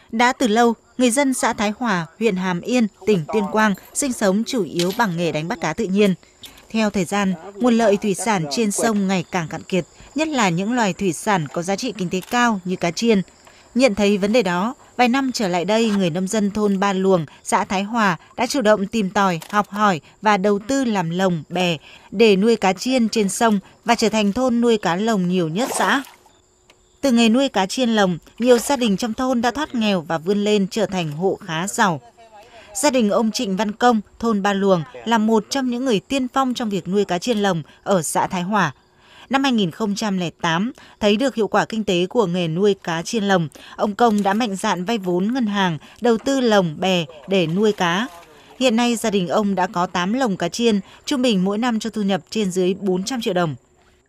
Đã từ lâu, người dân xã Thái Hòa, huyện Hàm Yên, tỉnh Tuyên Quang sinh sống chủ yếu bằng nghề đánh bắt cá tự nhiên. Theo thời gian, nguồn lợi thủy sản trên sông ngày càng cạn kiệt, nhất là những loài thủy sản có giá trị kinh tế cao như cá chiên. Nhận thấy vấn đề đó, vài năm trở lại đây, người nông dân thôn Ba Luồng, xã Thái Hòa đã chủ động tìm tòi, học hỏi và đầu tư làm lồng, bè để nuôi cá chiên trên sông và trở thành thôn nuôi cá lồng nhiều nhất xã. Từ nghề nuôi cá chiên lồng, nhiều gia đình trong thôn đã thoát nghèo và vươn lên trở thành hộ khá giàu. Gia đình ông Trịnh Văn Công, thôn Ba Luồng là một trong những người tiên phong trong việc nuôi cá chiên lồng ở xã Thái Hòa. Năm 2008, thấy được hiệu quả kinh tế của nghề nuôi cá chiên lồng, ông Công đã mạnh dạn vay vốn ngân hàng, đầu tư lồng bè để nuôi cá. Hiện nay gia đình ông đã có 8 lồng cá chiên, trung bình mỗi năm cho thu nhập trên dưới 400 triệu đồng.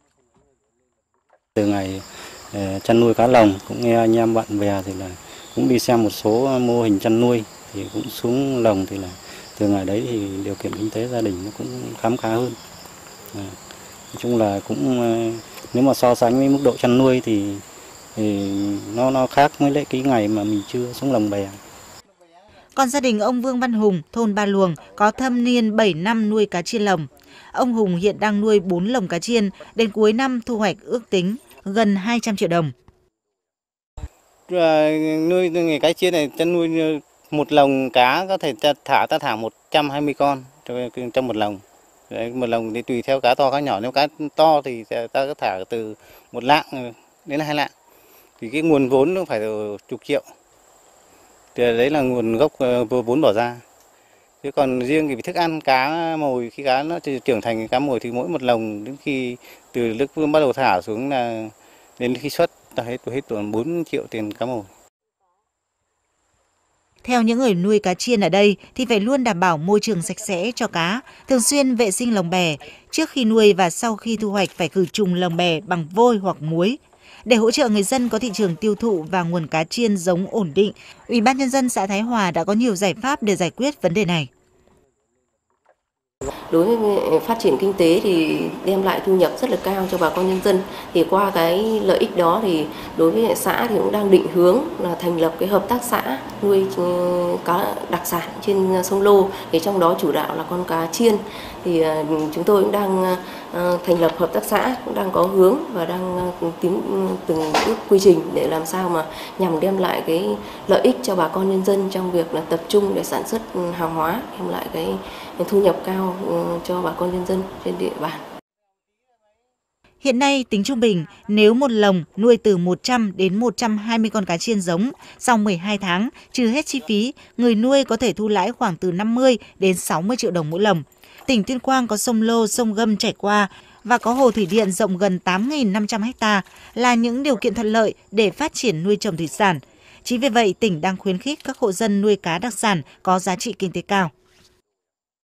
Từ ngày chăn nuôi cá lồng, cũng nghe anh em bạn bè thì là cũng đi xem một số mô hình chăn nuôi thì cũng xuống lồng, thì là từ ngày đấy thì điều kiện kinh tế gia đình nó cũng khá khá hơn. Nói chung là cũng nếu mà so sánh với mức độ chăn nuôi thì nó khác với lại cái ngày mà mình chưa xuống lồng bè. Còn gia đình ông Vương Văn Hùng, thôn Ba Luồng có thâm niên 7 năm nuôi cá chiên lồng. Ông Hùng hiện đang nuôi 4 lồng cá chiên, đến cuối năm thu hoạch ước tính gần 200 triệu đồng. Nuôi nghề cá chiên này, chăn nuôi một lồng cá có thể ta thả 120 con trong một lồng. Đấy, một lồng thì tùy theo cá to cá nhỏ, nếu cá to thì ta có thả từ 1 lạng đến 2 lạng. Thì cái nguồn vốn nó phải chục triệu. Thì đấy là nguồn gốc vốn bỏ ra. Chứ còn riêng cái thức ăn cá mồi, khi cá nó trưởng thành cá mồi thì mỗi một lồng đến khi từ lúc bắt đầu thả xuống là đến khi xuất ta hết 4 triệu tiền cá mồi. Theo những người nuôi cá chiên ở đây thì phải luôn đảm bảo môi trường sạch sẽ cho cá, thường xuyên vệ sinh lồng bè. Trước khi nuôi và sau khi thu hoạch phải khử trùng lồng bè bằng vôi hoặc muối. Để hỗ trợ người dân có thị trường tiêu thụ và nguồn cá chiên giống ổn định, Ủy ban Nhân dân xã Thái Hòa đã có nhiều giải pháp để giải quyết vấn đề này. Đối với phát triển kinh tế thì đem lại thu nhập rất là cao cho bà con nhân dân. Thì qua cái lợi ích đó thì đối với xã thì cũng đang định hướng là thành lập cái hợp tác xã nuôi cá đặc sản trên sông Lô, thì trong đó chủ đạo là con cá chiên. Thì chúng tôi cũng đang thành lập hợp tác xã, cũng đang có hướng và đang tìm từng bước quy trình để làm sao mà nhằm đem lại cái lợi ích cho bà con nhân dân trong việc là tập trung để sản xuất hàng hóa, đem lại cái thu nhập cao cho bà con nhân dân trên địa bàn. Hiện nay, tính trung bình, nếu một lồng nuôi từ 100 đến 120 con cá chiên giống, sau 12 tháng, trừ hết chi phí, người nuôi có thể thu lãi khoảng từ 50 đến 60 triệu đồng mỗi lồng. Tỉnh Tuyên Quang có sông Lô, sông Gâm chảy qua và có hồ thủy điện rộng gần 8.500 ha là những điều kiện thuận lợi để phát triển nuôi trồng thủy sản. Chính vì vậy, tỉnh đang khuyến khích các hộ dân nuôi cá đặc sản có giá trị kinh tế cao.